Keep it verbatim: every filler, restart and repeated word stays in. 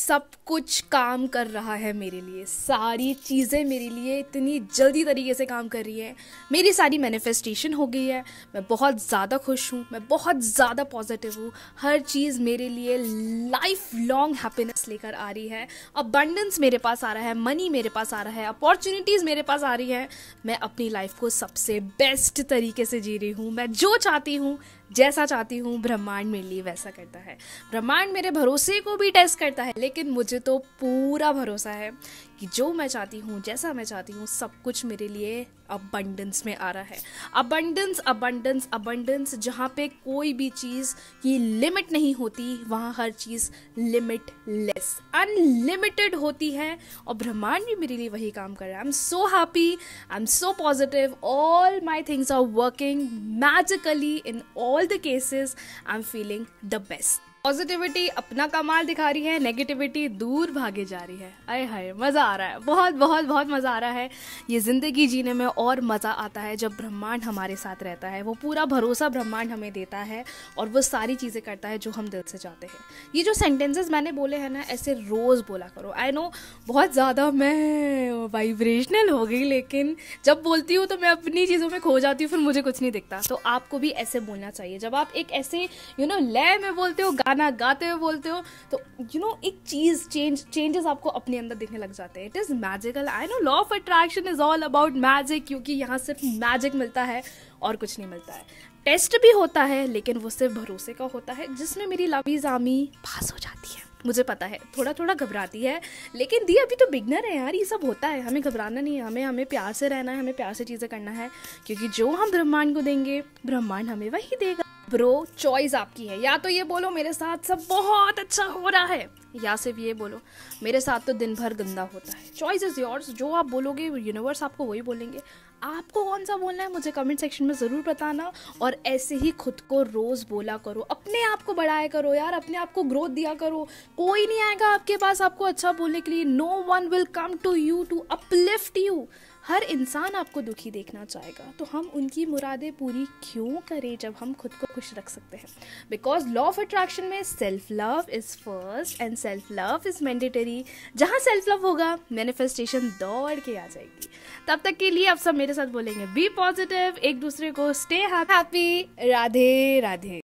सब कुछ काम कर रहा है मेरे लिए, सारी चीज़ें मेरे लिए इतनी जल्दी तरीके से काम कर रही है। मेरी सारी मैनिफेस्टेशन हो गई है, मैं बहुत ज़्यादा खुश हूँ, मैं बहुत ज़्यादा पॉजिटिव हूँ। हर चीज़ मेरे लिए लाइफ लॉन्ग हैप्पीनेस लेकर आ रही है। अबंडेंस मेरे पास आ रहा है, मनी मेरे पास आ रहा है, अपॉर्चुनिटीज़ मेरे पास आ रही हैं। मैं अपनी लाइफ को सबसे बेस्ट तरीके से जी रही हूँ। मैं जो चाहती हूँ, जैसा चाहती हूँ, ब्रह्मांड मेरे लिए वैसा करता है। ब्रह्मांड मेरे भरोसे को भी टेस्ट करता है, लेकिन मुझे तो पूरा भरोसा है कि जो मैं चाहती हूँ, जैसा मैं चाहती हूँ, सब कुछ मेरे लिए अबंडेंस में आ रहा है। अबंडेंस अबंडेंस अबंडेंस, जहाँ पे कोई भी चीज़ की लिमिट नहीं होती, वहाँ हर चीज़ लिमिटलेस, अनलिमिटेड होती है। और ब्रह्मांड भी मेरे लिए वही काम कर रहा है। I am so happy, I am so positive, all my things are working magically in all the cases. I am feeling the best. Positivity अपना कमाल दिखा रही है, नेगेटिविटी दूर भागे जा रही है। आए हाय, मज़ा आ रहा है, बहुत बहुत बहुत मज़ा आ रहा है। ये ज़िंदगी जीने में और मज़ा आता है जब ब्रह्मांड हमारे साथ रहता है। वो पूरा भरोसा ब्रह्मांड हमें देता है और वो सारी चीज़ें करता है जो हम दिल से चाहते हैं। ये जो सेंटेंसेस मैंने बोले हैं ना, ऐसे रोज़ बोला करो। आई नो बहुत ज़्यादा मैं वाइब्रेशनल हो गई, लेकिन जब बोलती हूँ तो मैं अपनी चीज़ों में खो जाती हूँ, फिर मुझे कुछ नहीं दिखता। तो आपको भी ऐसे बोलना चाहिए। जब आप एक ऐसे यू नो लय में बोलते हो, गाना गाते हुए बोलते हो, तो यू नो एक चीज चेंज चेंजेस आपको अपने अंदर दिखने लग जाते हैं। It is magical. I know law of attraction is all about magic, क्योंकि यहाँ सिर्फ मैजिक मिलता है और कुछ नहीं मिलता है। टेस्ट भी होता है, लेकिन वो सिर्फ भरोसे का होता है, जिसमें मेरी लवी जामी पास हो जाती है। मुझे पता है थोड़ा थोड़ा घबराती है, लेकिन दी अभी तो बिगनर है यार, ये सब होता है। हमें घबराना नहीं है, हमें हमें प्यार से रहना है, हमें प्यार से चीज़ें करना है, क्योंकि जो हम ब्रह्मांड को देंगे, ब्रह्मांड हमें वही देगा। ब्रो, चॉइस आपकी है। या तो ये बोलो मेरे साथ सब बहुत अच्छा हो रहा है, या सिर्फ ये बोलो मेरे साथ तो दिन भर गंदा होता है। Choice is yours. जो आप बोलोगे यूनिवर्स आपको वही बोलेंगे। आपको कौन सा बोलना है मुझे कमेंट सेक्शन में ज़रूर बताना। और ऐसे ही खुद को रोज़ बोला करो, अपने आप को बढ़ाया करो यार, अपने आप को ग्रोथ दिया करो। कोई नहीं आएगा आपके पास आपको अच्छा बोलने के लिए। No one will come to you to uplift you. हर इंसान आपको दुखी देखना चाहेगा, तो हम उनकी मुरादें पूरी क्यों करें जब हम खुद को खुश रख सकते हैं। बिकॉज लॉ ऑफ अट्रैक्शन में self love is first and self love is mandatory. जहाँ सेल्फ लव होगा, मैनिफेस्टेशन दौड़ के आ जाएगी। तब तक के लिए आप सब मेरे साथ बोलेंगे बी पॉजिटिव, एक दूसरे को स्टे हैप्पी। राधे राधे।